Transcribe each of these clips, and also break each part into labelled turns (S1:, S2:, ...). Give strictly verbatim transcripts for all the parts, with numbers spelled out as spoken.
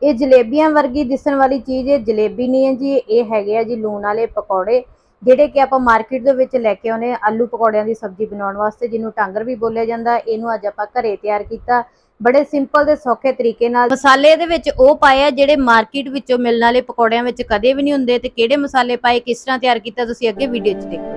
S1: ये जलेबियां वर्गी दिसण वाली चीज़ है, जलेबी नहीं है जी, ये है जी लूण वाले पकौड़े ਜਿਹੜੇ कि आप मार्केट ਦੇ ਵਿੱਚ ਲੈ ਕੇ ਆਉਨੇ आलू पकौड़ियां की सब्जी बनाउण वास्ते, जिन्हों टांगर भी बोलिया जाता। इनू अज आपां घरे तैयार किया बड़े सिंपल ते सौखे तरीके नाल। मसाले दे विच ओह पाए जिहड़े मार्केट विचों मिलण वाले पकौड़ियां विच कदे भी नहीं हुंदे, ते किहड़े मसाले पाए किस तरह तैयार किया तुसीं अगे वीडियो च देखो।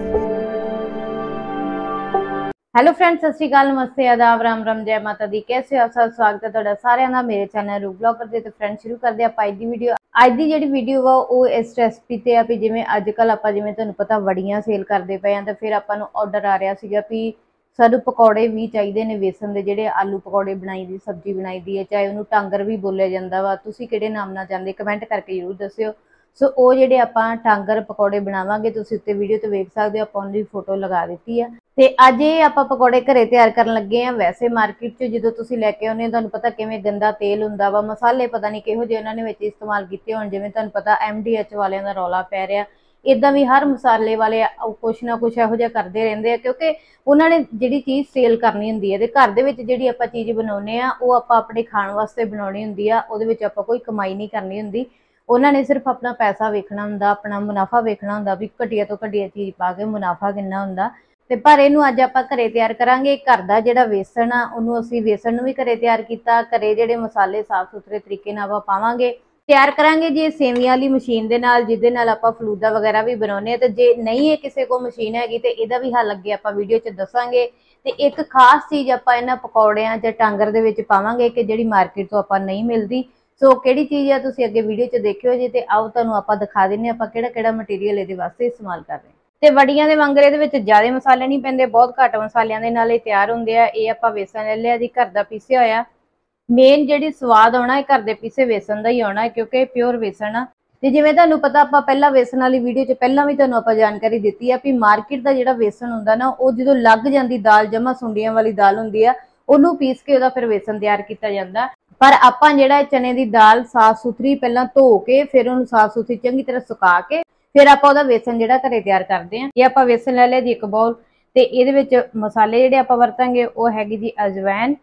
S1: हेलो फ्रेंड्स, सत श्री अकाल, नमस्ते, आदाब, राम राम, जय माता दी। कैसे हो आप सब? स्वागत है तुहाडा सारिआं दा मेरे चैनल रूप ब्लॉगर दे। ते फ्रेंड्स शुरू करदे आपां अज दी वीडियो। अज दी जिहड़ी वीडियो वा ओह इस रेसिपी ते आ भी जिवें अजकल आपां जिवें तुहानूं पता वड़ियां सेल करदे पए आ, ते फिर आपां नूं ऑर्डर आ रिहा सीगा भी सानूं पकौड़े भी चाहिए ने बेसन दे, जिहड़े आलू पकौड़े बनाई दी सब्जी बनाई दी है, चाहे उहनूं टांगर भी बोलिया जांदा वा। तुसीं किहड़े नाम नाल जाणदे कमेंट करके जरूर दस्सिओ। सो ਉਹ ਜਿਹੜੇ ਆਪਾਂ टांगर पकौड़े बनावांगे तुसीं उत्ते वीडियो ते वेख सकदे हो, आपां उहदी फोटो लगा दित्ती है। ते अज ये आपां पकौड़े घरे तैयार करन लगे आ। वैसे मार्केट च जदों तुसीं लैके आउंदे हो तुहानूं पता किवें गंदा तेल हुंदा वा, मसाले पता नहीं किहो जिहे उहनां ने विच इस्तेमाल कीते होण, जिवें तुहानूं पता एम डी एच वालिआं दा रौला पै रिहा। इदां भी हर मसाले वाले कुछ ना कुछ इहो जिहा करदे रहिंदे आ, क्योंकि उहनां ने जिहड़ी चीज़ सेल करनी हुंदी है, ते घर दे विच जिहड़ी आपां चीज़ बनाउने आ ओह आपां अपने खाण वास्ते बनाउणी हुंदी आ। उहदे विच आपां कोई कमाई नहीं करनी हुंदी। उन्होंने सिर्फ अपना पैसा वेखना हुंदा, अपना मुनाफा वेखना हुंदा भी घटिया तो घटिया चीज़ पा के मुनाफा किन्ना हुंदा। ते पर इहनूं अज आपां घरे तैयार करांगे। घर दा जिहड़ा बेसन आ उहनूं असीं बेसन नूं भी घरे तैयार कीता, घरे जिहड़े मसाले साफ सुथरे तरीके नाल आपां पावांगे। तैयार करांगे जी सेवियां वाली मशीन दे नाल, जिहदे नाल आपां फलूदा वगैरह भी बनाउने। ते जे नहीं है किसी को मशीन हैगी ते इहदा भी हल अगे आपां वीडियो च दस्सांगे। ते एक खास चीज़ आपां इन्हां पकौड़ियां ते टांगर दे विच पावांगे कि जिहड़ी मार्केट तो आपां नहीं मिलदी। सो किहड़ी चीज़ है तुसीं अगे वीडियो च देखियो जी। ते आओ तुहानूं आपां दिखा दिंदे आपां किहड़ा किहड़ा मटीरियल इहदे वास्ते इस्तेमाल कर रहे हैं। ते वड़ियां दे वांगर इहदे विच ज़्यादा मसाले नहीं पैंदे, बहुत घੱਟ मसालिਆਂ ਦੇ ਨਾਲ ਇਹ ਤਿਆਰ ਹੁੰਦੇ ਆ। ਇਹ ਆਪਾਂ बेसन ले लिया जी घर दा पीसिया होया। मेन जिहड़ी स्वाद आउणा है घर दे पीसे बेसन दा ही आउणा है, क्योंकि प्योर बेसन आ। ते जिवें तुहानूं पता आपां पहला बेसन वाली वीडियो च पहलां भी तुहानूं आपां जानकारी दित्ती है भी मार्केट दा जिहड़ा बेसन हुंदा ना ओह जदों लग जांदी दाल, जमा सुंडियां वाली दाल हुंदी आ, ਉਹਨੂੰ पीस के ਉਹਦਾ फिर बेसन तैयार किया जाता। पर आपां जिहड़ा चने की दाल साफ सुथरी पहलां धो के फिर उहनूं साफ सुथरी चंगी तरह सुका के फिर आपां ਉਹਦਾ बेसन जिहड़ा घरे तैयार करते हैं। ये आपां बेसन ले लिया जी एक बाउल, ते ਇਹਦੇ ਵਿੱਚ मसाले जिहड़े आपां वरतांगे ਉਹ हैगी जी अजवैन,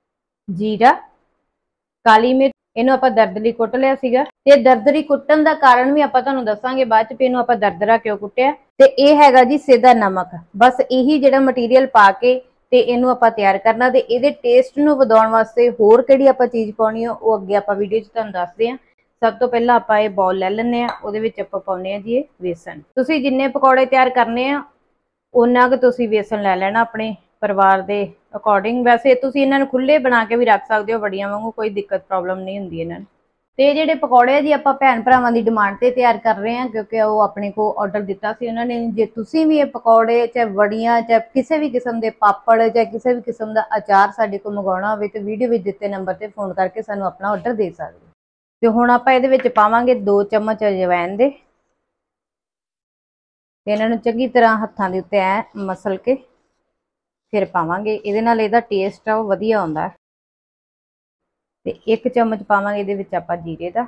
S1: जीरा, काली मिर्च। ਇਹਨੂੰ ਆਪਾਂ ਦਰਦਰੀ ਕੁੱਟ ਲਿਆ ਸੀਗਾ, ਤੇ ਦਰਦਰੀ ਕੁੱਟਣ ਦਾ ਕਾਰਨ ਵੀ ਆਪਾਂ ਤੁਹਾਨੂੰ ਦੱਸਾਂਗੇ ਬਾਅਦ ਚ ਵੀ ਇਹਨੂੰ ਆਪਾਂ ਦਰਦਰਾ ਕਿਉਂ ਕੁੱਟਿਆ। ਤੇ ਇਹ ਹੈਗਾ ਜੀ ਸਿੱਧਾ ਨਮਕ। ਬਸ ਇਹੀ ਜਿਹੜਾ ਮਟੀਰੀਅਲ ਪਾ ਕੇ ਤੇ ਇਹਨੂੰ ਆਪਾਂ ਤਿਆਰ ਕਰਨਾ। ਤੇ ਇਹਦੇ ਟੇਸਟ ਨੂੰ ਵਧਾਉਣ ਵਾਸਤੇ ਹੋਰ ਕਿਹੜੀ ਆਪਾਂ ਚੀਜ਼ ਪਾਉਣੀ ਆ ਉਹ ਅੱਗੇ ਆਪਾਂ ਵੀਡੀਓ 'ਚ ਤੁਹਾਨੂੰ ਦੱਸਦੇ ਹਾਂ। ਸਭ ਤੋਂ ਪਹਿਲਾਂ ਆਪਾਂ ਇਹ ਬਾਉਲ ਲੈ ਲੈਂਦੇ ਆ, ਉਹਦੇ ਵਿੱਚ ਆਪਾਂ ਪਾਉਂਦੇ ਆ ਜੀ ਇਹ बेसन। ਤੁਸੀਂ ਜਿੰਨੇ ਪਕੌੜੇ ਤਿਆਰ ਕਰਨੇ ਆ ਉਹਨਾਂ ਕੁ ਤੁਸੀਂ बेसन ਲੈ ਲੈਣਾ ਆਪਣੇ ਪਰਿਵਾਰ ਦੇ ਅਕੋਰਡਿੰਗ। ਵੈਸੇ ਤੁਸੀਂ ਇਹਨਾਂ ਨੂੰ ਖੁੱਲੇ ਬਣਾ ਕੇ ਵੀ ਰੱਖ ਸਕਦੇ ਹੋ ਵੜੀਆਂ ਵਾਂਗੂ, ਕੋਈ ਦਿੱਕਤ ਪ੍ਰੋਬਲਮ ਨਹੀਂ ਹੁੰਦੀ ਇਹਨਾਂ ਨੂੰ। ਤੇ ਜਿਹੜੇ ਪਕੌੜੇ ਆ ਜੀ ਆਪਾਂ ਭੈਣ ਭਰਾਵਾਂ ਦੀ ਡਿਮਾਂਡ ਤੇ ਤਿਆਰ ਕਰ ਰਹੇ ਹਾਂ, ਕਿਉਂਕਿ ਉਹ ਆਪਣੇ ਕੋ ਆਰਡਰ ਦਿੱਤਾ ਸੀ ਉਹਨਾਂ ਨੇ। ਜੇ ਤੁਸੀਂ ਵੀ ਇਹ ਪਕੌੜੇ ਚਾਹੇ ਵੜੀਆਂ ਚਾਹੇ ਕਿਸੇ ਵੀ ਕਿਸਮ ਦੇ ਪਾਪੜ ਚਾਹੇ ਕਿਸੇ ਵੀ ਕਿਸਮ ਦਾ ਅਚਾਰ ਸਾਡੇ ਕੋਲ ਮੰਗਵਾਉਣਾ ਹੋਵੇ ਤੇ ਵੀਡੀਓ ਵਿੱਚ ਦਿੱਤੇ ਨੰਬਰ ਤੇ ਫੋਨ ਕਰਕੇ ਸਾਨੂੰ ਆਪਣਾ ਆਰਡਰ ਦੇ ਸਕਦੇ ਹੋ। ਤੇ ਹੁਣ ਆਪਾਂ ਇਹਦੇ ਵਿੱਚ ਪਾਵਾਂਗੇ ਦੋ ਚਮਚ ਅਜਵਾਇਣ ਦੇ, ਤੇ ਇਹਨਾਂ ਨੂੰ ਚੰਗੀ ਤਰ੍ਹਾਂ ਹੱਥਾਂ ਦੇ ਉੱਤੇ ਐ ਮਸਲ ਕੇ ਫਿਰ ਪਾਵਾਂਗੇ। ਇਹਦੇ ਨਾਲ ਇਹਦਾ ਟੇਸਟ ਆ ਉਹ ਵਧੀਆ ਆਉਂਦਾ। ਤੇ ਇੱਕ ਚਮਚ ਪਾਵਾਂਗੇ ਇਹਦੇ ਵਿੱਚ ਆਪਾਂ ਜੀਰੇ ਦਾ,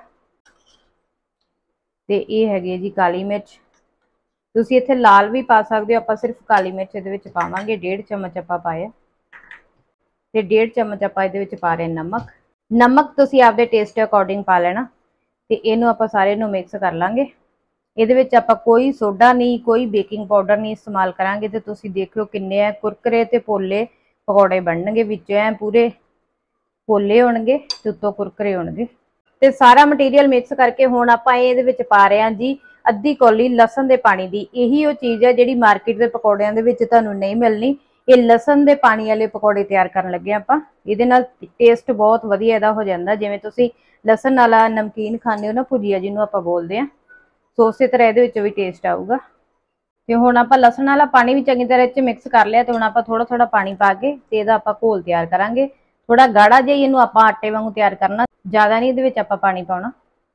S1: ਤੇ ਇਹ ਹੈਗੀ ਜੀ ਕਾਲੀ ਮਿਰਚ। ਤੁਸੀਂ ਇੱਥੇ ਲਾਲ ਵੀ ਪਾ ਸਕਦੇ ਹੋ, ਆਪਾਂ ਸਿਰਫ ਕਾਲੀ ਮਿਰਚ ਇਹਦੇ ਵਿੱਚ ਪਾਵਾਂਗੇ। ਡੇਢ ਚਮਚ ਆਪਾਂ ਪਾਇਆ, ਤੇ ਡੇਢ ਚਮਚ ਆਪਾਂ ਇਹਦੇ ਵਿੱਚ ਪਾ ਰਹੇ ਨਮਕ। ਨਮਕ ਤੁਸੀਂ ਆਪਦੇ ਟੇਸਟ ਅਕੋਰਡਿੰਗ ਪਾ ਲੈਣਾ। ਤੇ ਇਹਨੂੰ ਆਪਾਂ ਸਾਰੇ ਨੂੰ ਮਿਕਸ ਕਰ ਲਾਂਗੇ। ਇਹਦੇ ਵਿੱਚ ਆਪਾਂ ਕੋਈ ਸੋਡਾ ਨਹੀਂ, ਕੋਈ ਬੇਕਿੰਗ ਪਾਊਡਰ ਨਹੀਂ ਇਸਤੇਮਾਲ ਕਰਾਂਗੇ। ਤੇ ਤੁਸੀਂ ਦੇਖਿਓ ਕਿੰਨੇ ਐ ਕੁਰਕਰੇ ਤੇ ਪੋਲੇ ਪਕੌੜੇ ਬਣਨਗੇ, ਵਿੱਚੋਂ ਐ ਪੂਰੇ ਪੋਲੇ ਹੋਣਗੇ ਤੇ ਉੱਤੋਂ ਕੁਰਕਰੇ ਹੋਣਗੇ। ਤੇ ਸਾਰਾ ਮਟੀਰੀਅਲ ਮਿਕਸ ਕਰਕੇ ਹੁਣ ਆਪਾਂ ਇਹਦੇ ਵਿੱਚ ਪਾ ਰਹੇ ਹਾਂ ਜੀ ਅੱਧੀ ਕੌਲੀ ਲਸਣ ਦੇ ਪਾਣੀ ਦੀ। ਇਹੀ ਉਹ ਚੀਜ਼ ਹੈ ਜਿਹੜੀ ਮਾਰਕੀਟ ਦੇ ਪਕੌੜਿਆਂ ਦੇ ਵਿੱਚ ਤੁਹਾਨੂੰ ਨਹੀਂ ਮਿਲਣੀ। ਇਹ ਲਸਣ ਦੇ ਪਾਣੀ ਵਾਲੇ ਪਕੌੜੇ ਤਿਆਰ ਕਰਨ ਲੱਗੇ ਆਪਾਂ। ਇਹਦੇ ਨਾਲ ਟੇਸਟ ਬਹੁਤ ਵਧੀਆ ਇਹਦਾ ਹੋ ਜਾਂਦਾ। ਜਿਵੇਂ ਤੁਸੀਂ ਲਸਣ ਵਾਲਾ ਨਮਕੀਨ ਖਾਂਦੇ ਹੋ ਨਾ, ਭੁਜੀਆ ਜਿਹਨੂੰ ਆਪਾਂ ਬੋਲਦੇ ਹਾਂ, ਸੋ ਉਸੇ ਤਰ੍ਹਾਂ ਇਹਦੇ ਵਿੱਚ ਵੀ ਟੇਸਟ ਆਊਗਾ। ਤੇ ਹੁਣ ਆਪਾਂ ਲਸਣ ਵਾਲਾ ਪਾਣੀ ਵੀ ਚੰਗੀ ਤਰ੍ਹਾਂ ਇਹ 'ਚ ਮਿਕਸ ਕਰ ਲਿਆ। ਤੇ ਹੁਣ ਆਪਾਂ ਥੋੜਾ ਥੋੜਾ ਪਾਣੀ ਪਾ ਕੇ ਤੇ ਇਹਦਾ ਆਪਾਂ ਘੋਲ ਤਿਆਰ ਕਰਾਂਗੇ। ਥੋੜਾ ਗਾੜਾ ਜਿਹਾ ਇਹਨੂੰ ਆਪਾਂ ਆਟੇ ਵਾਂਗੂ ਤਿਆਰ ਕਰਨਾ, ਜ਼ਿਆਦਾ ਨਹੀਂ ਇਹਦੇ ਵਿੱਚ ਆਪਾਂ ਪਾਣੀ ਪਾਉਣਾ।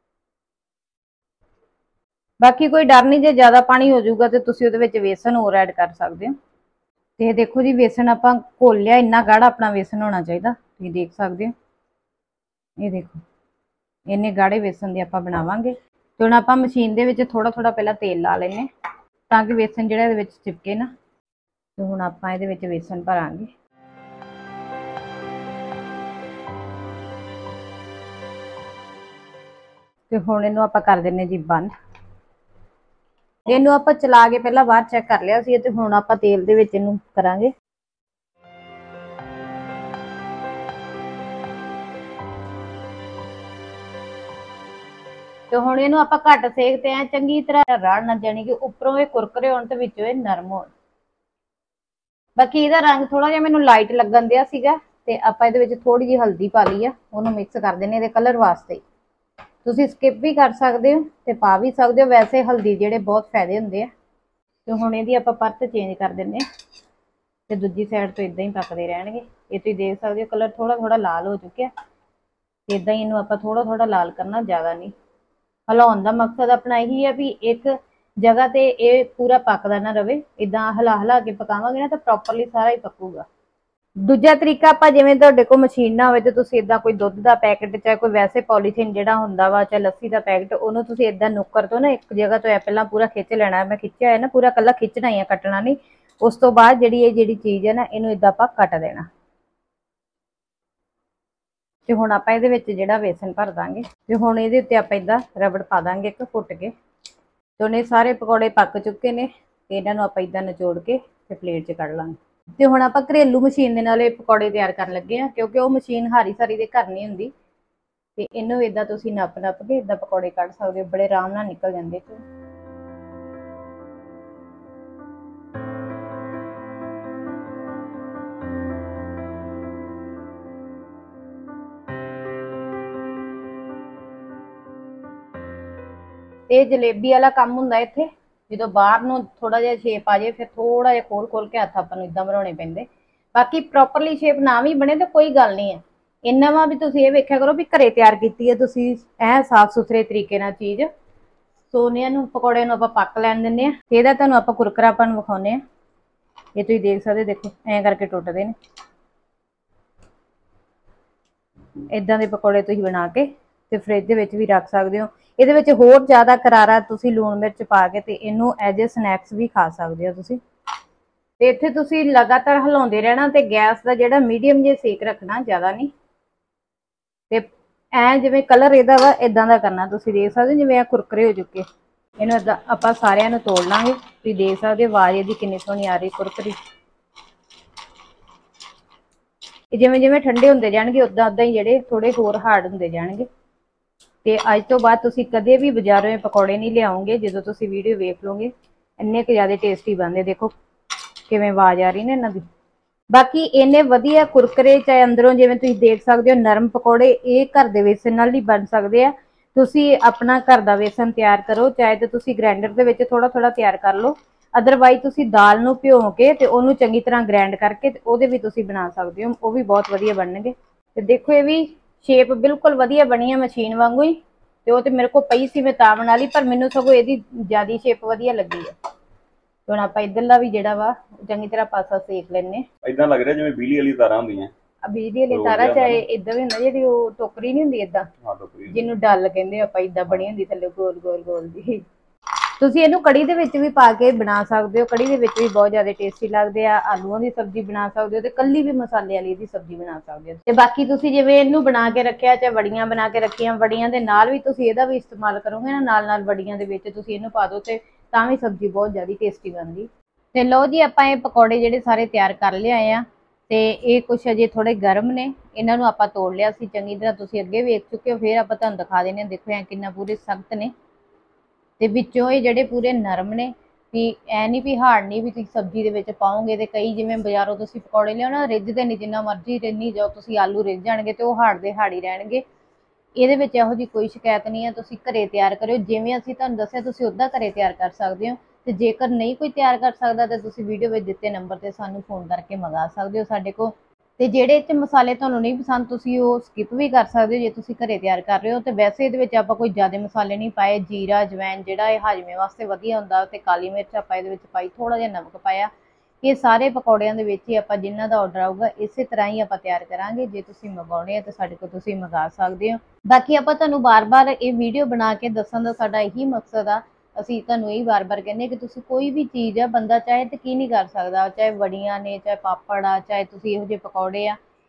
S1: ਬਾਕੀ ਕੋਈ ਡਰ ਨਹੀਂ, ਜੇ ਜ਼ਿਆਦਾ ਪਾਣੀ ਹੋ ਜਾਊਗਾ ਤੇ ਤੁਸੀਂ ਉਹਦੇ ਵਿੱਚ बेसन ਹੋਰ ਐਡ ਕਰ ਸਕਦੇ ਹੋ। ਤੇ ਦੇਖੋ ਜੀ बेसन ਆਪਾਂ ਘੋਲ ਲਿਆ, ਇੰਨਾ ਗਾੜਾ ਆਪਣਾ बेसन ਹੋਣਾ ਚਾਹੀਦਾ, ਤੁਸੀਂ ਦੇਖ ਸਕਦੇ ਹੋ। ਇਹ ਦੇਖੋ ਇੰਨੇ ਗਾੜੇ बेसन ਦੇ ਆਪਾਂ ਬਣਾਵਾਂਗੇ। ਤੇ ਹੁਣ ਆਪਾਂ ਮਸ਼ੀਨ ਦੇ ਵਿੱਚ ਥੋੜਾ ਥੋੜਾ ਪਹਿਲਾਂ ਤੇਲ ਲਾ ਲੈਨੇ ਤਾਂ ਕਿ बेसन ਜਿਹੜਾ ਇਹਦੇ ਵਿੱਚ ਚਿਪਕੇ ਨਾ। ਤੇ ਹੁਣ ਆਪਾਂ ਇਹਦੇ ਵਿੱਚ बेसन ਭਰਾਂਗੇ। ਤੇ ਹੁਣ ਇਹਨੂੰ ਆਪਾਂ ਕਰ ਦਿੰਨੇ ਜੀ ਬੰਦ। ਇਹਨੂੰ ਆਪਾਂ ਚਲਾ ਕੇ ਪਹਿਲਾਂ ਬਾਹਰ ਚੈੱਕ ਕਰ ਲਿਆ ਸੀ ਤੇ ਹੁਣ ਆਪਾਂ ਤੇਲ ਦੇ ਵਿੱਚ ਇਹਨੂੰ ਕਰਾਂਗੇ। ਤੇ ਹੁਣ ਇਹਨੂੰ ਆਪਾਂ ਘੱਟ ਸੇਕ ਤੇ ਐ ਚੰਗੀ ਤਰ੍ਹਾਂ ਰਾੜਨਾ, ਜਾਣੀ ਕਿ ਉੱਪਰੋਂ ਇਹ ਕੁਰਕਰੇ ਹੋਣ ਤੇ ਵਿੱਚੋਂ ਇਹ ਨਰਮ ਹੋਣ। ਬਾਕੀ ਇਹਦਾ ਰੰਗ ਥੋੜਾ ਜਿਹਾ ਮੈਨੂੰ ਲਾਈਟ ਲੱਗਣ ਦਿਆ ਸੀਗਾ ਤੇ ਆਪਾਂ ਇਹਦੇ ਵਿੱਚ ਥੋੜੀ ਜਿਹੀ ਹਲਦੀ ਪਾ ਲਈ ਆ, ਉਹਨੂੰ ਮਿਕਸ ਕਰ ਦਿੰਨੇ ਇਹਦੇ ਕਲਰ ਵਾਸਤੇ। ਤੁਸੀਂ ਸਕਿਪ ਵੀ ਕਰ ਸਕਦੇ ਹੋ ਤੇ ਪਾ ਵੀ ਸਕਦੇ ਹੋ, ਵੈਸੇ ਹਲਦੀ ਜਿਹੜੇ ਬਹੁਤ ਫਾਇਦੇ ਹੁੰਦੇ ਆ। ਤੇ ਹੁਣ ਇਹਦੀ ਆਪਾਂ ਪਰਤ ਚੇਂਜ ਕਰ ਦਿੰਨੇ ਤੇ ਦੂਜੀ ਸਾਈਡ ਤੋਂ ਇਦਾਂ ਹੀ ਪੱਕਦੇ ਰਹਿਣਗੇ। ਇਹ ਤੁਸੀਂ ਦੇਖ ਸਕਦੇ ਹੋ ਕਲਰ ਥੋੜਾ ਥੋੜਾ ਲਾਲ ਹੋ ਚੁੱਕਿਆ। ਇਦਾਂ ਹੀ ਇਹਨੂੰ ਆਪਾਂ ਥੋੜਾ ਥੋੜਾ ਲਾਲ ਕਰਨਾ, ਜ਼ਿਆਦਾ ਨਹੀਂ। ਹਿਲਾਉਣ ਦਾ ਮਕਸਦ ਆਪਣਾ ਇਹੀ ਹੈ ਵੀ ਇੱਕ ਜਗ੍ਹਾ ਤੇ ਇਹ ਪੂਰਾ ਪੱਕਦਾ ਨਾ ਰਵੇ। ਇਦਾਂ ਹਿਲਾ ਹਿਲਾ ਕੇ ਪਕਾਵਾਂਗੇ ਨਾ ਤਾਂ ਪ੍ਰੋਪਰਲੀ ਸਾਰਾ ਹੀ ਪੱਕੂਗਾ। ਦੂਜਾ ਤਰੀਕਾ, ਆਪਾਂ ਜਿਵੇਂ ਤੁਹਾਡੇ ਕੋਲ ਮਸ਼ੀਨ ਨਾ ਹੋਵੇ ਤੇ ਤੁਸੀਂ ਇਦਾਂ ਕੋਈ ਦੁੱਧ ਦਾ ਪੈਕਟ, ਚਾਹੇ ਕੋਈ ਵੈਸੇ ਪੋਲੀਥੀਨ ਜਿਹੜਾ ਹੁੰਦਾ ਵਾ, ਚਾਹੇ ਲੱਸੀ ਦਾ ਪੈਕਟ, ਉਹਨੂੰ ਤੁਸੀਂ ਇਦਾਂ ਨੁੱਕਰ ਤੋਂ ਨਾ ਇੱਕ ਜਗ੍ਹਾ ਤੋਂ ਪਹਿਲਾਂ ਪੂਰਾ ਖਿੱਚ ਲੈਣਾ। ਮੈਂ ਖਿੱਚਿਆ ਹੈ ਨਾ ਪੂਰਾ, ਕੱਲਾ ਖਿੱਚਣਾ ਹੀ ਆ, ਕੱਟਣਾ ਨਹੀਂ। ਉਸ ਤੋਂ ਬਾਅਦ ਜਿਹੜੀ ਇਹ ਜਿਹੜੀ ਚੀਜ਼ ਹੈ ਨਾ, ਇਹਨੂੰ ਇਦਾਂ ਆਪਾਂ ਕੱਟ ਦੇਣਾ। ਤੇ ਹੁਣ ਆਪਾਂ ਇਹਦੇ ਵਿੱਚ ਜਿਹੜਾ ਵੇਸਣ ਭਰ ਦਾਂਗੇ ਤੇ ਹੁਣ ਇਹਦੇ ਉੱਤੇ ਆਪਾਂ ਇਦਾਂ ਰਬੜ ਪਾ ਦਾਂਗੇ ਇੱਕ ਫੁੱਟ ਕੇ। ਤੇ ਉਹਨੇ ਸਾਰੇ ਪਕੌੜੇ ਪੱਕ ਚੁੱਕੇ ਨੇ ਤੇ ਇਹਨਾਂ ਨੂੰ ਆਪਾਂ ਇਦਾਂ ਨਿਚੋੜ ਕੇ ਤੇ ਪਲੇਟ 'ਚ ਕੱਢ ਲਾਂਗੇ। ਤੇ ਹੁਣ ਆਪਾਂ ਘਰੇਲੂ ਮਸ਼ੀਨ ਦੇ ਨਾਲ ਇਹ ਪਕੌੜੇ ਤਿਆਰ ਕਰਨ ਲੱਗੇ ਆ, ਕਿਉਂਕਿ ਉਹ ਮਸ਼ੀਨ ਹਾਰੀ ਸਾਰੀ ਦੇ ਘਰ ਨਹੀਂ ਹੁੰਦੀ। ਤੇ ਇਹਨੂੰ ਇਦਾਂ ਤੁਸੀਂ ਨੱਪ ਨੱਪ ਕੇ ਇਦਾਂ ਪਕੌੜੇ ਕੱਢ ਸਕਦੇ ਹੋ, ਬੜੇ ਆਰਾਮ ਨਾਲ ਨਿਕਲ ਜਾਂਦੇ। ਤੇ ਜਲੇਬੀ ਵਾਲਾ ਕੰਮ ਹੁੰਦਾ ਇੱਥੇ, ਜਦੋਂ ਬਾਹਰ ਨੂੰ ਥੋੜਾ ਜਿਹਾ ਸ਼ੇਪ ਆ ਜਾਏ ਫਿਰ ਥੋੜਾ ਜਿਹਾ ਖੋਲ ਖੋਲ ਕੇ ਹੱਥ ਆਪਾਂ ਨੂੰ ਇਦਾਂ ਬਣਾਉਣੇ ਪੈਂਦੇ। ਬਾਕੀ ਪ੍ਰੋਪਰਲੀ ਸ਼ੇਪ ਨਾ ਵੀ ਬਣੇ ਤਾਂ ਕੋਈ ਗੱਲ ਨਹੀਂ ਹੈ। ਇੰਨਾ ਵਾ ਵੀ ਤੁਸੀਂ ਇਹ ਵੇਖਿਆ ਕਰੋ ਵੀ ਘਰੇ ਤਿਆਰ ਕੀਤੀ ਹੈ ਤੁਸੀਂ, ਐ ਸਾਫ ਸੁਥਰੇ ਤਰੀਕੇ ਨਾਲ ਚੀਜ਼। ਸੋਨਿਆਂ ਨੂੰ ਪਕੌੜੇ ਨੂੰ ਆਪਾਂ ਪੱਕ ਲੈਣ ਦਿੰਦੇ ਆ। ਇਹਦਾ ਤੁਹਾਨੂੰ ਆਪਾਂ ਕੁਰਕਰਾਪਨ ਵਿਖਾਉਨੇ ਆ। ਇਹ ਤੁਸੀਂ ਦੇਖ ਸਕਦੇ, ਦੇਖੋ ਐਂ ਕਰਕੇ ਟੁੱਟਦੇ ਨੇ। ਇਦਾਂ ਦੇ ਪਕੌੜੇ ਤੁਸੀਂ ਬਣਾ ਕੇ ਤੇ ਫ੍ਰਿਜ ਦੇ ਵਿੱਚ ਵੀ ਰੱਖ ਸਕਦੇ ਹੋ। ਇਹਦੇ ਵਿੱਚ ਹੋਰ ਜ਼ਿਆਦਾ ਕਰਾਰਾ ਤੁਸੀਂ ਲੂਣ ਮਿਰਚ ਪਾ ਕੇ ਤੇ ਇਹਨੂੰ ਐਜ ਏ ਸਨੈਕਸ ਵੀ ਖਾ ਸਕਦੇ ਹੋ ਤੁਸੀਂ। ਤੇ ਇੱਥੇ ਤੁਸੀਂ ਲਗਾਤਾਰ ਹਿਲਾਉਂਦੇ ਰਹਿਣਾ ਤੇ ਗੈਸ ਦਾ ਜਿਹੜਾ ਮੀਡੀਅਮ ਜਿਹਾ ਸੇਕ ਰੱਖਣਾ, ਜ਼ਿਆਦਾ ਨਹੀਂ। ਤੇ ਐ ਜਿਵੇਂ ਕਲਰ ਇਹਦਾ ਵਾ ਇਦਾਂ ਦਾ ਕਰਨਾ, ਤੁਸੀਂ ਦੇਖ ਸਕਦੇ ਜਿਵੇਂ ਆ ਕੁਰਕਰੇ ਹੋ ਚੁੱਕੇ। ਇਹਨੂੰ ਇਦਾਂ ਆਪਾਂ ਸਾਰਿਆਂ ਨੂੰ ਤੋੜ ਲਾਂਗੇ। ਤੁਸੀਂ ਦੇਖ ਸਕਦੇ ਆਵਾਜ਼ ਇਹਦੀ ਕਿੰਨੀ ਸੋਹਣੀ ਆ ਰਹੀ, ਕੁਰਕਰੀ। ਜਿਵੇਂ ਜਿਵੇਂ ਠੰਡੇ ਹੁੰਦੇ ਜਾਣਗੇ ਉਦਾਂ ਉਦਾਂ ਹੀ ਜਿਹੜੇ ਥੋੜੇ ਹੋਰ ਹਾਰਡ ਹੁੰਦੇ ਜਾਣਗੇ। ਤੇ ਅੱਜ ਤੋਂ ਬਾਅਦ ਤੁਸੀਂ ਕਦੇ ਵੀ ਬਾਜ਼ਾਰੋਂ ਪਕੌੜੇ ਨਹੀਂ ਲਿਆਓਗੇ। ਜਦੋਂ ਤੁਸੀਂ ਵੀਡੀਓ ਵੇਖ ਲਓਗੇ ਇੰਨੇ ਕੁ ਜ਼ਿਆਦਾ ਟੇਸਟੀ ਬਣਦੇ। ਦੇਖੋ ਕਿਵੇਂ ਆਵਾਜ਼ ਆ ਰਹੀ ਨਾ ਇਹਨਾਂ ਦੀ। ਬਾਕੀ ਇੰਨੇ ਵਧੀਆ ਕੁਰਕਰੇ, ਚਾਹੇ ਅੰਦਰੋਂ ਜਿਵੇਂ ਤੁਸੀਂ ਦੇਖ ਸਕਦੇ ਹੋ ਨਰਮ ਪਕੌੜੇ, ਇਹ ਘਰ ਦੇ ਵੇਸਣ ਨਾਲ ਹੀ ਬਣ ਸਕਦੇ ਆ। ਤੁਸੀਂ ਆਪਣਾ ਘਰ ਦਾ ਵੇਸਣ ਤਿਆਰ ਕਰੋ, ਚਾਹੇ ਤਾਂ ਤੁਸੀਂ ਗ੍ਰਾਈਂਡਰ ਦੇ ਵਿੱਚ ਥੋੜਾ ਥੋੜਾ ਤਿਆਰ ਕਰ ਲਓ। ਅਦਰਵਾਈਜ਼ ਤੁਸੀਂ ਦਾਲ ਨੂੰ ਭਿਓ ਕੇ ਤੇ ਉਹਨੂੰ ਚੰਗੀ ਤਰ੍ਹਾਂ ਗ੍ਰਾਈਂਡ ਕਰਕੇ ਤੇ ਉਹਦੇ ਵੀ ਤੁਸੀਂ ਬਣਾ ਸਕਦੇ ਹੋ, ਉਹ ਵੀ ਬਹੁਤ ਵਧੀਆ ਬਣਨਗੇ। ਤੇ ਦੇਖੋ ਇਹ ਵੀ ਸ਼ੇਪ ਬਿਲਕੁਲ ਵਧੀਆ ਬਣੀ ਹੈ ਮਸ਼ੀਨ ਵਾਂਗੂ ਹੀ। ਤੇ ਉਹ ਤੇ ਮੇਰੇ ਕੋਲ ਪਈ ਸੀ ਮੈਂ ਤਾਂ ਬਣਾ ਲਈ, ਪਰ ਮੈਨੂੰ ਸਗੋਂ ਇਹਦੀ ਜ਼ਿਆਦਾ ਸ਼ੇਪ ਵਧੀਆ ਲੱਗੀ ਹੈ। ਹੁਣ ਆਪਾਂ ਇਧਰਲਾ ਵੀ ਜਿਹੜਾ ਵਾ ਚੰਗੀ ਤਰ੍ਹਾਂ ਪਾਸਾ ਸੇਕ ਲੈਣੇ।
S2: ਇਦਾਂ ਲੱਗ ਰਿਹਾ ਜਿਵੇਂ ਬਿਜਲੀ ਵਾਲੀ ਤਾਰਾਂ ਹੁੰਦੀਆਂ।
S1: ਆ ਬਿਜਲੀ ਵਾਲੀ ਤਾਰਾਂ, ਚਾਹੇ ਇਦਾਂ ਵੀ ਹੁੰਦਾ ਜਿਹੜੀ ਉਹ ਟੋਕਰੀ ਨਹੀਂ ਹੁੰਦੀ ਇਦਾਂ, ਜਿਹਨੂੰ ਡੱਲ ਕਹਿੰਦੇ ਆਪਾਂ, ਇਦਾਂ ਬਣੀ ਹੁੰਦੀ ਥੱਲੇ ਗੋਲ ਗੋਲ ਗੋਲ ਦੀ। ਤੁਸੀਂ ਇਹਨੂੰ ਕੜੀ ਦੇ ਵਿੱਚ ਵੀ ਪਾ ਕੇ ਬਣਾ ਸਕਦੇ ਹੋ, ਕੜੀ ਦੇ ਵਿੱਚ ਵੀ ਬਹੁਤ ਜ਼ਿਆਦਾ ਟੇਸਟੀ ਲੱਗਦੇ ਆ। ਆਲੂਆਂ ਦੀ ਸਬਜ਼ੀ ਬਣਾ ਸਕਦੇ ਹੋ ਤੇ ਕੱਲੀ ਵੀ ਮਸਾਲੇ ਵਾਲੀ ਦੀ ਸਬਜ਼ੀ ਬਣਾ ਸਕਦੇ ਹੋ। ਤੇ ਬਾਕੀ ਤੁਸੀਂ ਜਿਵੇਂ ਇਹਨੂੰ ਬਣਾ ਕੇ ਰੱਖਿਆ, ਚਾਹੇ ਵੜੀਆਂ ਬਣਾ ਕੇ ਰੱਖੀਆਂ, ਵੜੀਆਂ ਦੇ ਨਾਲ ਵੀ ਤੁਸੀਂ ਇਹਦਾ ਵੀ ਇਸਤੇਮਾਲ ਕਰੋਗੇ ਨਾ, ਨਾਲ ਨਾਲ ਵੜੀਆਂ ਦੇ ਵਿੱਚ ਤੁਸੀਂ ਇਹਨੂੰ ਪਾ ਦਿਓ ਤੇ ਤਾਂ ਵੀ ਸਬਜ਼ੀ ਬਹੁਤ ਜ਼ਿਆਦਾ ਟੇਸਟੀ ਬਣਦੀ। ਤੇ ਲਓ ਜੀ, ਆਪਾਂ ਇਹ ਪਕੌੜੇ ਜਿਹੜੇ ਸਾਰੇ ਤਿਆਰ ਕਰ ਲਿਆਏ ਆ ਤੇ ਇਹ ਕੁਛ ਅਜੇ ਥੋੜੇ ਗਰਮ ਨੇ। ਇਹਨਾਂ ਨੂੰ ਆਪਾਂ ਤੋੜ ਲਿਆ ਸੀ ਚੰਗੀ ਤਰ੍ਹਾਂ, ਤੁਸੀਂ ਅੱਗੇ ਵੇਖ ਚੁੱਕੇ ਹੋ। ਫਿਰ ਆਪਾਂ ਤੁਹਾਨੂੰ ਦਿਖਾ ਦਿੰਦੇ ਹਾਂ। ਦੇਖੋ ਐ ਕਿੰਨਾ ਪੂਰੇ ਸਖਤ ਨੇ ਤੇ ਵਿੱਚੋਂ ਇਹ ਜਿਹੜੇ ਪੂਰੇ ਨਰਮ ਨੇ। ਵੀ ਐ ਨਹੀਂ ਵੀ ਹਾਰਡ ਨਹੀਂ ਵੀ ਤੁਸੀਂ ਸਬਜ਼ੀ ਦੇ ਵਿੱਚ ਪਾਓਗੇ। ਤੇ ਕਈ ਜਿਵੇਂ ਬਾਜ਼ਾਰੋਂ ਤੁਸੀਂ ਪਕੌੜੇ ਲਿਆਓ ਨਾ, ਰਿੱਝਦੇ ਨਹੀਂ, ਜਿੰਨਾ ਮਰਜ਼ੀ ਰਿੰਨੀ ਜਾਓ ਤੁਸੀਂ, ਆਲੂ ਰਿੱਝ ਜਾਣਗੇ ਤੇ ਉਹ ਹਾਰਡ ਦੇ ਹਾਰਡ ਹੀ ਰਹਿਣਗੇ। ਇਹਦੇ ਵਿੱਚ ਇਹੋ ਜਿਹੀ ਕੋਈ ਸ਼ਿਕਾਇਤ ਨਹੀਂ ਹੈ। ਤੁਸੀਂ ਘਰੇ ਤਿਆਰ ਕਰਿਓ, ਜਿਵੇਂ ਅਸੀਂ ਤੁਹਾਨੂੰ ਦੱਸਿਆ ਤੁਸੀਂ ਉੱਦਾਂ ਘਰੇ ਤਿਆਰ ਕਰ ਸਕਦੇ ਹੋ। ਤੇ ਜੇਕਰ ਨਹੀਂ ਕੋਈ ਤਿਆਰ ਕਰ ਸਕਦਾ ਤਾਂ ਤੁਸੀਂ ਵੀਡੀਓ ਵਿੱਚ ਦਿੱਤੇ ਨੰਬਰ ਤੇ ਸਾਨੂੰ ਫੋਨ ਕਰਕੇ ਮੰਗਾ ਸਕਦੇ ਹੋ ਸਾਡੇ ਕੋਲ। ਤੇ ਜਿਹੜੇ ਇਹ 'ਚ ਮਸਾਲੇ ਤੁਹਾਨੂੰ ਨਹੀਂ ਪਸੰਦ ਤੁਸੀਂ ਉਹ ਸਕਿਪ ਵੀ ਕਰ ਸਕਦੇ ਹੋ ਜੇ ਤੁਸੀਂ ਘਰੇ ਤਿਆਰ ਕਰ ਰਹੇ ਹੋ। ਤੇ ਵੈਸੇ ਇਹਦੇ ਵਿੱਚ ਆਪਾਂ ਕੋਈ ਜ਼ਿਆਦਾ ਮਸਾਲੇ ਨਹੀਂ ਪਾਏ। ਜੀਰਾ, ਅਜਵਾਇਣ ਜਿਹੜਾ ਇਹ ਹਾਜ਼ਮੇ ਵਾਸਤੇ ਵਧੀਆ ਹੁੰਦਾ, ਤੇ ਕਾਲੀ ਮਿਰਚ ਆਪਾਂ ਇਹਦੇ ਵਿੱਚ ਪਾਈ, ਥੋੜਾ ਜਿਹਾ ਨਮਕ ਪਾਇਆ। ਇਹ ਸਾਰੇ ਪਕੌੜਿਆਂ ਦੇ ਵਿੱਚ ਹੀ ਆਪਾਂ ਜਿਨ੍ਹਾਂ ਦਾ ਆਰਡਰ ਆਊਗਾ ਇਸੇ ਤਰ੍ਹਾਂ ਹੀ ਆਪਾਂ ਤਿਆਰ ਕਰਾਂਗੇ। ਜੇ ਤੁਸੀਂ ਮੰਗਾਉਣੇ ਆ ਤਾਂ ਸਾਡੇ ਕੋਲ ਤੁਸੀਂ ਮੰਗਾ ਸਕਦੇ ਹੋ। ਬਾਕੀ ਆਪਾਂ ਤੁਹਾਨੂੰ ਬਾਰ-ਬਾਰ ਇਹ ਵੀਡੀਓ ਬਣਾ ਕੇ ਦੱਸਣ ਦਾ ਸਾਡਾ ਇਹੀ ਮਕਸਦ ਆ। ਅਸੀਂ ਤੁਹਾਨੂੰ ਇਹ ਵਾਰ-ਵਾਰ ਕਹਿੰਦੇ ਕਿ ਤੁਸੀਂ ਕੋਈ ਵੀ ਚੀਜ਼ ਆ, ਬੰਦਾ ਚਾਹੇ ਤੇ ਕੀ ਨਹੀਂ ਕਰ ਸਕਦਾ, ਚਾਹੇ ਵੜੀਆਂ ਨੇ, ਚਾਹੇ ਪਾਪੜ ਆ, ਚਾਹੇ ਤੁਸੀਂ ਇਹੋ ਜਿਹੇ ਪਕੌੜੇ ਆ,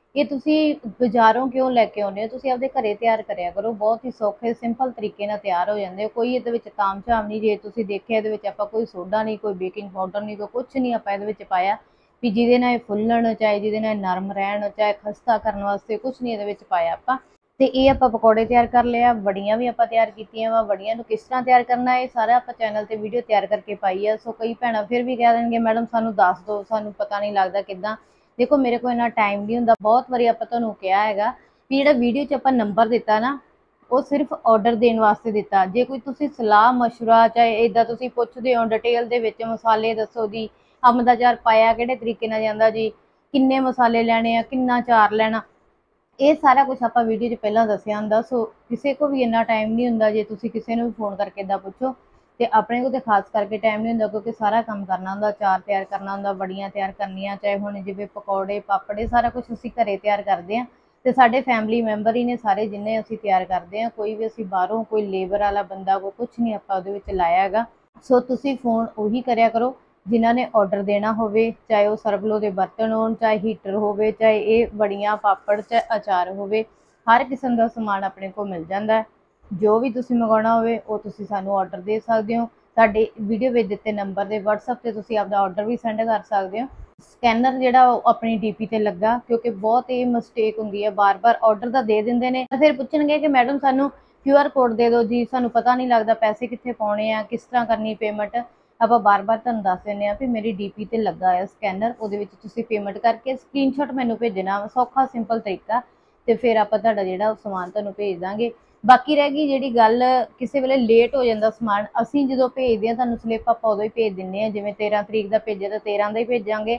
S1: ਇਹ ਤੁਸੀਂ ਬਾਜ਼ਾਰੋਂ ਕਿਉਂ ਲੈ ਕੇ ਆਉਂਦੇ ਹੋ, ਤੁਸੀਂ ਆਪਦੇ ਘਰੇ ਤਿਆਰ ਕਰਿਆ ਕਰੋ। ਬਹੁਤ ਹੀ ਸੌਖੇ ਸਿੰਪਲ ਤਰੀਕੇ ਨਾਲ ਤਿਆਰ ਹੋ ਜਾਂਦੇ। ਕੋਈ ਇਹਦੇ ਵਿੱਚ ਤਾਮ ਝਾਮ ਨਹੀਂ। ਜੇ ਤੁਸੀਂ ਦੇਖਿਆ ਇਹਦੇ ਵਿੱਚ ਆਪਾਂ ਕੋਈ ਸੋਡਾ ਨਹੀਂ, ਕੋਈ ਬੇਕਿੰਗ ਪਾਊਡਰ ਨਹੀਂ, ਕੋਈ ਕੁਛ ਨਹੀਂ ਆਪਾਂ ਇਹਦੇ ਵਿੱਚ ਪਾਇਆ ਵੀ ਜਿਹਦੇ ਨਾਲ ਇਹ ਫੁੱਲਣ, ਚਾਹੇ ਜਿਹਦੇ ਨਾਲ ਨਰਮ ਰਹਿਣ, ਚਾਹੇ ਖਸਤਾ ਕਰਨ ਵਾਸਤੇ ਕੁਛ ਨਹੀਂ ਇਹਦੇ ਵਿੱਚ ਪਾਇਆ ਆਪਾਂ। ਤੇ ਇਹ ਆਪਾਂ ਪਕੌੜੇ ਤਿਆਰ ਕਰ ਲਿਆ, ਵੜੀਆਂ ਵੀ ਆਪਾਂ ਤਿਆਰ ਕੀਤੀਆਂ ਵਾ। ਵੜੀਆਂ ਨੂੰ ਕਿਸ ਤਰ੍ਹਾਂ ਤਿਆਰ ਕਰਨਾ ਇਹ ਸਾਰਾ ਆਪਾਂ ਚੈਨਲ ਤੇ ਵੀਡੀਓ ਤਿਆਰ ਕਰਕੇ ਪਾਈ ਆ। ਸੋ ਕਈ ਭੈਣਾਂ ਫਿਰ ਵੀ ਕਹਿ ਦੇਣਗੇ ਮੈਡਮ ਸਾਨੂੰ ਦੱਸ ਦਿਓ, ਸਾਨੂੰ ਪਤਾ ਨਹੀਂ ਲੱਗਦਾ ਕਿੱਦਾਂ। ਦੇਖੋ ਮੇਰੇ ਕੋਲ ਇੰਨਾ ਟਾਈਮ ਨਹੀਂ ਹੁੰਦਾ। ਬਹੁਤ ਵਾਰੀ ਆਪਾਂ ਤੁਹਾਨੂੰ ਕਿਹਾ ਹੈਗਾ ਵੀ ਜਿਹੜਾ ਵੀਡੀਓ 'ਚ ਆਪਾਂ ਨੰਬਰ ਦਿੱਤਾ ਨਾ ਉਹ ਸਿਰਫ ਆਰਡਰ ਦੇਣ ਵਾਸਤੇ ਦਿੱਤਾ। ਜੇ ਕੋਈ ਤੁਸੀਂ ਸਲਾਹ ਮਸ਼ਵਰਾ ਚਾਹੇ ਇੱਦਾਂ ਤੁਸੀਂ ਪੁੱਛਦੇ ਹੋ ਡਿਟੇਲ ਦੇ ਵਿੱਚ ਮਸਾਲੇ ਦੱਸੋ ਜੀ, ਅੰਬ ਦਾ ਅਚਾਰ ਪਾਇਆ ਕਿਹੜੇ ਤਰੀਕੇ ਨਾਲ ਜਾਂਦਾ ਜੀ, ਕਿੰਨੇ ਮਸਾਲੇ ਲੈਣੇ ਆ, ਕਿੰਨਾ ਅਚਾਰ ਲੈਣਾ, ਇਹ ਸਾਰਾ ਕੁਝ ਆਪਾਂ ਵੀਡੀਓ 'ਚ ਪਹਿਲਾਂ ਦੱਸਿਆ ਹੁੰਦਾ। ਸੋ ਕਿਸੇ ਕੋ ਵੀ ਇੰਨਾ ਟਾਈਮ ਨਹੀਂ ਹੁੰਦਾ। ਜੇ ਤੁਸੀਂ ਕਿਸੇ ਨੂੰ ਵੀ ਫੋਨ ਕਰਕੇ ਇੱਦਾਂ ਪੁੱਛੋ ਤੇ ਆਪਣੇ ਕੋਲ ਤੇ ਖਾਸ ਕਰਕੇ ਟਾਈਮ ਨਹੀਂ ਹੁੰਦਾ, ਕਿਉਂਕਿ ਸਾਰਾ ਕੰਮ ਕਰਨਾ ਹੁੰਦਾ, ਅਚਾਰ ਤਿਆਰ ਕਰਨਾ ਹੁੰਦਾ, ਵੜੀਆਂ ਤਿਆਰ ਕਰਨੀਆਂ, ਚਾਹੇ ਹੁਣ ਜਿਵੇਂ ਪਕੌੜੇ ਪਾਪੜੇ ਸਾਰਾ ਕੁਝ ਅਸੀਂ ਘਰੇ ਤਿਆਰ ਕਰਦੇ ਹਾਂ। ਤੇ ਸਾਡੇ ਫੈਮਿਲੀ ਮੈਂਬਰ ਹੀ ਨੇ ਸਾਰੇ ਜਿੰਨੇ ਅਸੀਂ ਤਿਆਰ ਕਰਦੇ ਹਾਂ। ਕੋਈ ਵੀ ਅਸੀਂ ਬਾਹਰੋਂ ਕੋਈ ਲੇਬਰ ਵਾਲਾ ਬੰਦਾ ਕੋਈ ਕੁਛ ਨਹੀਂ ਆਪਾਂ ਉਹਦੇ ਵਿੱਚ ਲਾਇਆ ਹੈਗਾ। ਸੋ ਤੁਸੀਂ ਫੋਨ ਉਹੀ ਕਰਿਆ ਕਰੋ ਜਿਨ੍ਹਾਂ ਨੇ ਆਰਡਰ ਦੇਣਾ ਹੋਵੇ, ਚਾਹੇ ਉਹ ਸਰਵਲੋ ਦੇ ਬਰਤਨ ਹੋਣ, ਚਾਹੇ ਹੀਟਰ ਹੋਵੇ, ਚਾਹੇ ਇਹ ਵੜੀਆਂ ਪਾਪੜ ਚਾਹੇ ਅਚਾਰ ਹੋਵੇ, ਹਰ ਕਿਸਮ ਦਾ ਸਮਾਨ ਆਪਣੇ ਕੋਲ ਮਿਲ ਜਾਂਦਾ ਹੈ। ਜੋ ਵੀ ਤੁਸੀਂ ਮੰਗਵਾਉਣਾ ਹੋਵੇ ਉਹ ਤੁਸੀਂ ਸਾਨੂੰ ਆਰਡਰ ਦੇ ਸਕਦੇ ਹੋ। ਸਾਡੇ ਵੀਡੀਓ ਵਿੱਚ ਦਿੱਤੇ ਨੰਬਰ ਦੇ ਵਟਸਐਪ ਤੇ ਤੁਸੀਂ ਆਪਦਾ ਆਰਡਰ ਵੀ ਸੈਂਡ ਕਰ ਸਕਦੇ ਹੋ। ਸਕੈਨਰ ਜਿਹੜਾ ਉਹ ਆਪਣੀ ਡੀਪੀ ਤੇ ਲੱਗਾ, ਕਿਉਂਕਿ ਬਹੁਤ ਇਹ ਮਿਸਟੇਕ ਹੁੰਦੀ ਹੈ, ਬਾਰ-ਬਾਰ ਆਰਡਰ ਤਾਂ ਦੇ ਦਿੰਦੇ ਨੇ ਫਿਰ ਪੁੱਛਣਗੇ ਕਿ ਮੈਡਮ ਸਾਨੂੰ ਕਿਊ ਆਰ ਕੋਡ ਦੇ ਦਿਓ ਜੀ, ਸਾਨੂੰ ਪਤਾ ਨਹੀਂ ਲੱਗਦਾ ਪੈਸੇ ਕਿੱਥੇ ਪਾਉਣੇ ਆ, ਕਿਸ ਤਰ੍ਹਾਂ ਕਰਨੀ ਪੇਮੈਂਟ। ਆਪਾਂ ਬਾਰ-ਬਾਰ ਤੁਹਾਨੂੰ ਦੱਸ ਦਿੰਦੇ ਹਾਂ ਵੀ ਮੇਰੀ ਡੀਪੀ ਤੇ ਲੱਗਾ ਹੈ ਸਕੈਨਰ, ਉਹਦੇ ਵਿੱਚ ਤੁਸੀਂ ਪੇਮੈਂਟ ਕਰਕੇ ਸਕਰੀਨਸ਼ਾਟ ਮੈਨੂੰ ਭੇਜਣਾ, ਸੌਖਾ ਸਿੰਪਲ ਤਰੀਕਾ, ਤੇ ਫਿਰ ਆਪਾਂ ਤੁਹਾਡਾ ਜਿਹੜਾ ਉਹ ਸਮਾਨ ਤੁਹਾਨੂੰ ਭੇਜ ਦਾਂਗੇ। ਬਾਕੀ ਰਹਿ ਗਈ ਜਿਹੜੀ ਗੱਲ ਕਿਸੇ ਵੇਲੇ ਲੇਟ ਹੋ ਜਾਂਦਾ ਸਮਾਨ, ਅਸੀਂ ਜਦੋਂ ਭੇਜਦੇ ਹਾਂ ਤੁਹਾਨੂੰ ਸਲਿੱਪ ਆਪਾਂ ਉਦੋਂ ਹੀ ਭੇਜ ਦਿੰਦੇ ਹਾਂ। ਜਿਵੇਂ ਤੇਰਾਂ ਤਰੀਕ ਦਾ ਭੇਜਿਆ ਤਾਂ ਤੇਰਾਂ ਦਾ ਹੀ ਭੇਜਾਂਗੇ।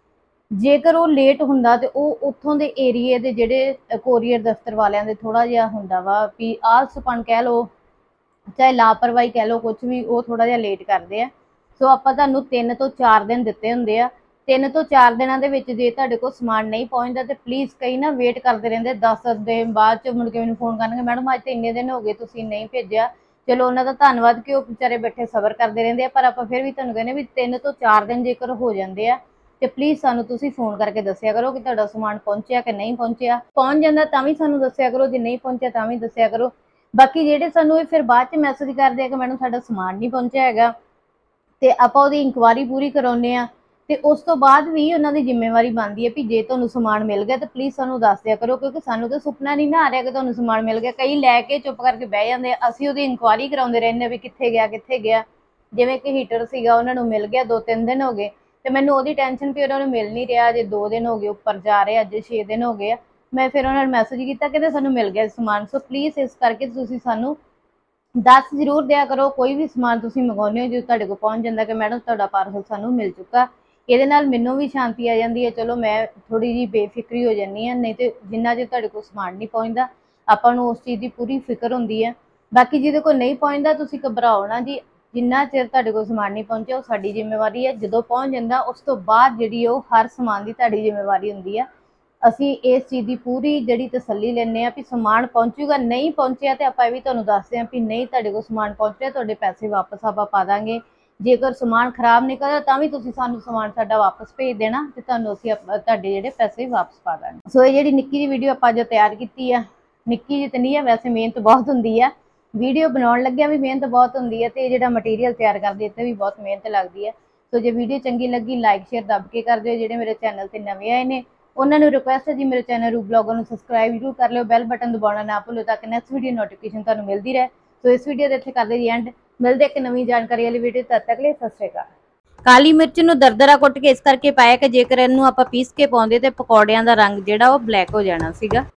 S1: ਜੇਕਰ ਉਹ ਲੇਟ ਹੁੰਦਾ ਤੇ ਉਹ ਉੱਥੋਂ ਦੇ ਏਰੀਏ ਦੇ ਜਿਹੜੇ ਕੋਰੀਅਰ ਦਫ਼ਤਰ ਵਾਲਿਆਂ ਦੇ ਥੋੜਾ ਜਿਹਾ ਹੁੰਦਾ ਵਾ ਵੀ ਆਲਸਪਣ ਕਹਿ ਲਓ ਚਾਹੇ ਲਾਪਰਵਾਹੀ ਕਹਿ ਲਓ, ਕੁਛ ਵੀ, ਉਹ ਥੋੜਾ ਜਿਹਾ ਲੇਟ ਕਰਦੇ ਆ। ਸੋ ਆਪਾਂ ਤੁਹਾਨੂੰ ਤਿੰਨ ਤੋਂ ਚਾਰ ਦਿਨ ਦਿੱਤੇ ਹੁੰਦੇ ਆ। ਤਿੰਨ ਤੋਂ ਚਾਰ ਦਿਨਾਂ ਦੇ ਵਿੱਚ ਜੇ ਤੁਹਾਡੇ ਕੋਲ ਸਮਾਨ ਨਹੀਂ ਪਹੁੰਚਦਾ ਤੇ ਪਲੀਜ਼ ਕਈ ਨਾ ਵੇਟ ਕਰਦੇ ਰਹਿੰਦੇ ਦਸ ਦਿਨ ਬਾਅਦ ਚ ਮੁੜ ਕੇ ਮੈਨੂੰ ਫੋਨ ਕਰਨਗੇ ਮੈਡਮ ਅੱਜ ਤੇ ਇੰਨੇ ਦਿਨ ਹੋ ਗਏ ਤੁਸੀਂ ਨਹੀਂ ਭੇਜਿਆ। ਚਲੋ ਉਹਨਾਂ ਦਾ ਧੰਨਵਾਦ ਕਿ ਉਹ ਵਿਚਾਰੇ ਬੈਠੇ ਸਬਰ ਕਰਦੇ ਰਹਿੰਦੇ ਆ, ਪਰ ਆਪਾਂ ਫਿਰ ਵੀ ਤੁਹਾਨੂੰ ਕਹਿੰਦੇ ਵੀ ਤਿੰਨ ਤੋਂ ਚਾਰ ਦਿਨ ਜੇਕਰ ਹੋ ਜਾਂਦੇ ਆ ਤੇ ਪਲੀਜ਼ ਸਾਨੂੰ ਤੁਸੀਂ ਫੋਨ ਕਰਕੇ ਦੱਸਿਆ ਕਰੋ ਕਿ ਤੁਹਾਡਾ ਸਮਾਨ ਪਹੁੰਚਿਆ ਕਿ ਨਹੀਂ ਪਹੁੰਚਿਆ। ਪਹੁੰਚ ਜਾਂਦਾ ਤਾਂ ਵੀ ਸਾਨੂੰ ਦੱਸਿਆ ਕਰੋ, ਜੇ ਨਹੀਂ ਪਹੁੰਚਿਆ ਤਾਂ ਵੀ ਦੱਸਿਆ ਕਰੋ। ਬਾਕੀ ਜਿਹੜੇ ਸਾਨੂੰ ਇਹ ਫਿਰ ਬਾਅਦ ਚ ਮੈਸੇਜ ਕਰਦੇ ਆ ਕਿ ਮੈਡਮ ਸਾਡਾ ਸਮਾਨ ਨਹੀਂ ਪਹੁੰਚਿਆ ਹੈਗਾ ਤੇ ਆਪਾਂ ਉਹਦੀ ਇਨਕੁਆਇਰੀ ਪੂਰੀ ਕਰਾਉਂਦੇ ਆ ਤੇ ਉਸ ਤੋਂ ਬਾਅਦ ਵੀ ਉਹਨਾਂ ਦੀ ਜ਼ਿੰਮੇਵਾਰੀ ਬਣਦੀ ਹੈ ਵੀ ਜੇ ਤੁਹਾਨੂੰ ਸਮਾਨ ਮਿਲ ਗਿਆ ਤਾਂ ਪਲੀਜ਼ ਸਾਨੂੰ ਦੱਸ ਦਿਆ ਕਰੋ, ਕਿਉਂਕਿ ਸਾਨੂੰ ਤਾਂ ਸੁਪਨਾ ਨਹੀਂ ਨਾ ਆ ਰਿਹਾ ਕਿ ਤੁਹਾਨੂੰ ਸਮਾਨ ਮਿਲ ਗਿਆ। ਕਈ ਲੈ ਕੇ ਚੁੱਪ ਕਰਕੇ ਬਹਿ ਜਾਂਦੇ ਆ, ਅਸੀਂ ਉਹਦੀ ਇਨਕੁਆਇਰੀ ਕਰਾਉਂਦੇ ਰਹਿੰਦੇ ਵੀ ਕਿੱਥੇ ਗਿਆ ਕਿੱਥੇ ਗਿਆ। ਜਿਵੇਂ ਕਿ ਹੀਟਰ ਸੀਗਾ ਉਹਨਾਂ ਨੂੰ ਮਿਲ ਗਿਆ, ਦੋ ਤਿੰਨ ਦਿਨ ਹੋ ਗਏ ਤੇ ਮੈਨੂੰ ਉਹਦੀ ਟੈਨਸ਼ਨ ਵੀ ਉਹਨਾਂ ਨੂੰ ਮਿਲ ਨਹੀਂ ਰਿਹਾ, ਜੇ ਦੋ ਦਿਨ ਹੋ ਗਏ ਉੱਪਰ ਜਾ ਰਹੇ, ਅੱਜ ਛੇ ਦਿਨ ਹੋ ਗਏ ਆ। ਮੈਂ ਫਿਰ ਉਹਨਾਂ ਨੂੰ ਮੈਸੇਜ ਕੀਤਾ ਕਿ ਸਾਨੂੰ ਮਿਲ ਗਿਆ ਸਮਾਨ। ਸੋ ਪਲੀਜ਼ ਇਸ ਕਰਕੇ ਤੁਸੀਂ ਸਾਨੂੰ ਦੱਸ ਜ਼ਰੂਰ ਦਿਆ ਕਰੋ ਕੋਈ ਵੀ ਸਮਾਨ ਤੁਸੀਂ ਮੰਗਵਾਉਂਦੇ ਹੋ ਜੋ ਤੁਹਾਡੇ ਕੋਲ ਪਹੁੰਚ ਜਾਂਦਾ ਕਿ ਮੈਡਮ ਤੁਹਾਡਾ ਪਾਰਸਲ ਸਾਨੂੰ ਮਿਲ ਚੁੱਕਾ। ਇਹਦੇ ਨਾਲ ਮੈਨੂੰ ਵੀ ਸ਼ਾਂਤੀ ਆ ਜਾਂਦੀ ਹੈ, ਚਲੋ ਮੈਂ ਥੋੜੀ ਜਿਹੀ ਬੇਫਿਕਰੀ ਹੋ ਜਾਂਦੀ ਹਾਂ। ਨਹੀਂ ਤੇ ਜਿੰਨਾ ਚਿਰ ਤੁਹਾਡੇ ਕੋਲ ਸਮਾਨ ਨਹੀਂ ਪਹੁੰਚਦਾ ਆਪਾਂ ਨੂੰ ਉਸ ਚੀਜ਼ ਦੀ ਪੂਰੀ ਫਿਕਰ ਹੁੰਦੀ ਹੈ। ਬਾਕੀ ਜਿਹਦੇ ਕੋਲ ਨਹੀਂ ਪਹੁੰਚਦਾ ਤੁਸੀਂ ਘਬਰਾਓ ਨਾ ਜੀ, ਜਿੰਨਾ ਚਿਰ ਤੁਹਾਡੇ ਕੋਲ ਸਮਾਨ ਨਹੀਂ ਪਹੁੰਚਿਆ ਉਹ ਸਾਡੀ ਜ਼ਿੰਮੇਵਾਰੀ ਹੈ। ਜਦੋਂ ਪਹੁੰਚ ਜਾਂਦਾ ਉਸ ਤੋਂ ਬਾਅਦ ਜਿਹੜੀ ਉਹ ਹਰ ਸਮਾਨ ਦੀ ਤੁਹਾਡੀ ਜ਼ਿੰਮੇਵਾਰੀ ਹੁੰਦੀ ਆ। ਅਸੀਂ ਇਸ ਚੀਜ਼ ਦੀ ਪੂਰੀ ਜਿਹੜੀ ਤਸੱਲੀ ਲੈਂਦੇ ਹਾਂ ਵੀ ਸਮਾਨ ਪਹੁੰਚੂਗਾ। ਨਹੀਂ ਪਹੁੰਚਿਆ ਤੇ ਆਪਾਂ ਇਹ ਵੀ ਤੁਹਾਨੂੰ ਦੱਸਦੇ ਹਾਂ ਵੀ ਨਹੀਂ ਤੁਹਾਡੇ ਕੋਲ ਸਮਾਨ ਪਹੁੰਚ ਰਿਹਾ, ਤੁਹਾਡੇ ਪੈਸੇ ਵਾਪਸ ਆਪਾਂ ਪਾ ਦਾਂਗੇ। ਜੇਕਰ ਸਮਾਨ ਖਰਾਬ ਨਿਕਲਦਾ ਤਾਂ ਵੀ ਤੁਸੀਂ ਸਾਨੂੰ ਸਮਾਨ ਸਾਡਾ ਵਾਪਸ ਭੇਜ ਦੇਣਾ ਤੇ ਤੁਹਾਨੂੰ ਅਸੀਂ ਤੁਹਾਡੇ ਜਿਹੜੇ ਪੈਸੇ ਵਾਪਸ ਪਾ ਦਾਂਗੇ। ਸੋ ਇਹ ਜਿਹੜੀ ਨਿੱਕੀ ਜਿਹੀ ਵੀਡੀਓ ਆਪਾਂ ਜੋ ਤਿਆਰ ਕੀਤੀ ਆ, ਨਿੱਕੀ ਜਿਹੀ ਤਾਂ ਨਹੀਂ ਆ, ਵੈਸੇ ਮਿਹਨਤ ਬਹੁਤ ਹੁੰਦੀ ਆ। ਵੀਡੀਓ ਬਣਾਉਣ ਲੱਗਿਆ ਵੀ ਮਿਹਨਤ ਬਹੁਤ ਹੁੰਦੀ ਹੈ ਤੇ ਜਿਹੜਾ ਮਟੀਰੀਅਲ ਤਿਆਰ ਕਰਦੇ ਇੱਥੇ ਵੀ ਬਹੁਤ ਮਿਹਨਤ ਲੱਗਦੀ ਹੈ। ਸੋ ਜੇ ਵੀਡੀਓ ਚੰਗੀ ਲੱਗੀ ਲਾਈਕ ਸ਼ੇਅਰ ਦੱਬ ਕੇ ਕਰ ਦਿਓ। ਜਿਹੜੇ ਮੇਰੇ ਚੈਨਲ ਤੇ ਨਵੇਂ ਆਏ ਨੇ ਉਹਨਾਂ ਨੂੰ ਰਿਕੁਐਸਟ ਹੈ ਜੀ ਮੇਰੇ ਚੈਨਲ ਰੂ ਬਲੌਗਰ ਨੂੰ ਸਬਸਕ੍ਰਾਈਬ ਜ਼ਰੂਰ ਕਰ ਲਿਓ, ਬੈਲ ਬਟਨ ਦਬਾਉਣਾ ਨਾ ਭੁੱਲੋ ਤਾਂ ਕਿ ਨੈਕਸਟ ਵੀਡੀਓ ਨੋਟੀਫਿਕੇਸ਼ਨ ਤੁਹਾਨੂੰ ਮਿਲਦੀ ਰਹੇ। ਸੋ ਇਸ ਵੀਡੀਓ ਦੇ ਇੱਥੇ ਕਰਦੇ ਜੀ ਐਂਡ, ਮਿਲਦੇ ਇੱਕ ਨਵੀਂ ਜਾਣਕਾਰੀ ਵਾਲੀ ਵੀਡੀਓ, ਤਦ ਤੱਕ ਲਈ ਸਤਿ ਸ਼੍ਰੀ ਅਕਾਲ। ਕਾਲੀ ਮਿਰਚ ਨੂੰ ਦਰਦਰਾ ਕੁੱਟ ਕੇ ਇਸ ਕਰਕੇ ਪਾਇਆ ਕਿ ਜੇਕਰ ਇਹਨੂੰ ਆਪਾਂ ਪੀਸ ਕੇ ਪਾਉਂਦੇ ਤੇ ਪਕੌੜਿਆਂ ਦਾ ਰੰਗ ਜਿਹੜਾ ਉਹ ਬਲੈਕ ਹੋ ਜਾਣਾ ਸੀਗਾ।